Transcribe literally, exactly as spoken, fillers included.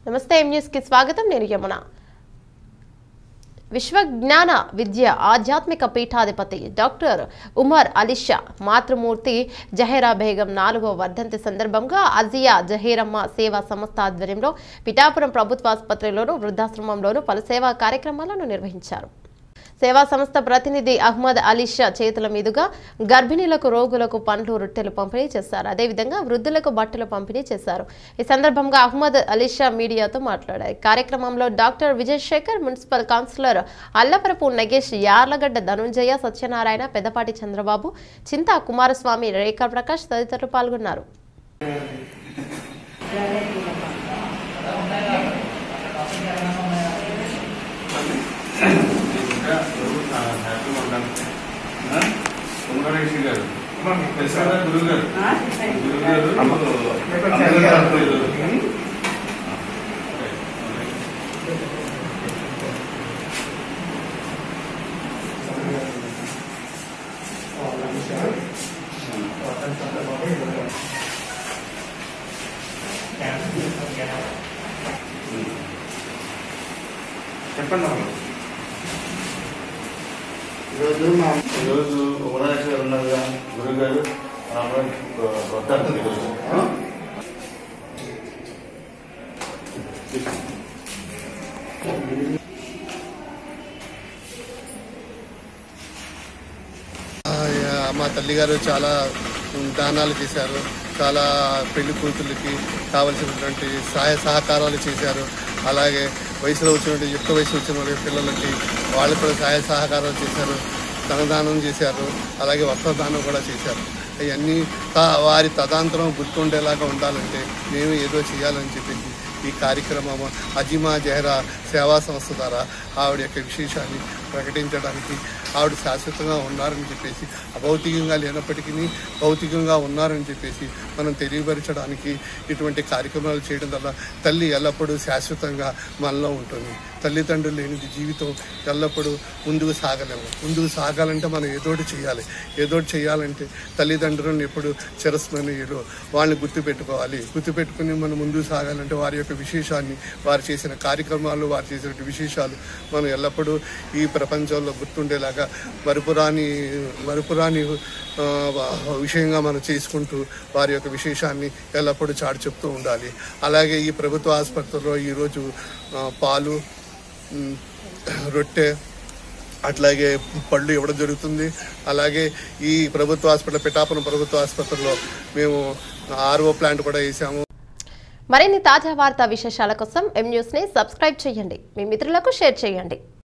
నమస్తే M news కి స్వాగతం నేను యమున విశ్వజ్ఞాన విద్య ఆధ్యాత్మిక పీఠాధిపతి డాక్టర్ ఉమర్ అలీషా మాతృమూర్తి జహీరా బేగం నాలుగవ వర్ధంతి సందర్భంగా అజియా జహీరమ్మ సేవా సంస్థ ఆధ్వర్యంలో పిఠాపురం ప్రభుత్వ ఆసుపత్రిలోను వృద్ధాశ్రమంలోను పలు సేవా కార్యక్రమాలను నిర్వహించారు. సేవా సంస్థ ప్రతినిధి అహ్మద్ అలీషా చేతుల మీదుగా గర్భిణీలకు రోగులకు పండ్లు రొట్టెలు పంపిణీ చేశారు. అదేవిధంగా వృద్ధులకు బట్టలు పంపిణీ చేశారు. ఈ సందర్భంగా అహ్మద్ అలీషా మీడియాతో మాట్లాడారు. కార్యక్రమంలో doctor Vijayasekhar, municipal councillor Allaparapu Nagesh, Yarlagadda Dhanunjaya, Satyanarayana, Pedapati Chandrababu, Chinta Kumaraswamy, Rekha Prakash తదితరులు పాల్గొన్నారు. చెప్పండి ఈరోజు మా ఈరోజు ఉమరాజు గారు ఉన్నారుగా గురువు గారు వద్దారు ఈరోజు మా తల్లిగారు చాలా దానాలు చేశారు. చాలా పెళ్లి కూతుళ్ళకి కావలసినటువంటి సహాయ సహకారాలు చేశారు. అలాగే వయసులో వచ్చినటువంటి యుక్త వయసు వచ్చిన పిల్లలకి వాళ్ళు కూడా సహాయ సహకారాలు చేశారు. ధనదానం చేశారు. అలాగే వస్త్రదానం కూడా చేశారు. అవన్నీ వారి తదాంతరం గుర్తుండేలాగా ఉండాలంటే మేము ఏదో చేయాలని చెప్పేసి ఈ కార్యక్రమం అజిమా జహీరా సేవా సంస్థ ద్వారా ఆవిడ యొక్క విశేషాన్ని ప్రకటించడానికి, ఆవిడ శాశ్వతంగా ఉన్నారని చెప్పేసి, అభౌతికంగా లేనప్పటికీ భౌతికంగా ఉన్నారని చెప్పేసి మనం తెలియపరచడానికి ఇటువంటి కార్యక్రమాలు చేయడం వల్ల తల్లి ఎల్లప్పుడూ శాశ్వతంగా మనలో ఉంటుంది. తల్లిదండ్రులు లేనిది జీవితం ఎల్లప్పుడూ ముందుకు సాగలేము. ముందుకు సాగాలంటే మనం ఏదోటి చేయాలి. ఏదోటి చేయాలంటే తల్లిదండ్రులను ఎప్పుడు చిరస్మరణీయులు వాళ్ళని గుర్తుపెట్టుకోవాలి. గుర్తుపెట్టుకుని మనం ముందుకు సాగాలంటే వారి యొక్క విశేషాన్ని, వారు చేసిన కార్యక్రమాలు, వారు చేసిన విశేషాలు మనం ఎల్లప్పుడూ ఈ ప్రపంచంలో గుర్తుండేలాగా మరుపురాని మరుపురాని విషయంగా మనం చేసుకుంటూ వారి యొక్క విశేషాన్ని ఎల్లప్పుడూ చాటి చెప్తూ ఉండాలి. అలాగే ఈ ప్రభుత్వ ఆసుపత్రిలో ఈరోజు పాలు, రొట్టె, అట్లాగే పళ్ళు ఇవ్వడం జరుగుతుంది. అలాగే ఈ ప్రభుత్వ హాస్పిటల్ పిఠాపురం ప్రభుత్వ ఆసుపత్రిలో మేము ఆర్ఓ ప్లాంట్ కూడా వేసాము. మరిన్ని తాజా వార్తా విశేషాల కోసం ఎం న్యూస్ ని సబ్స్క్రైబ్ చేయండి. మీ మిత్రులకు షేర్ చేయండి.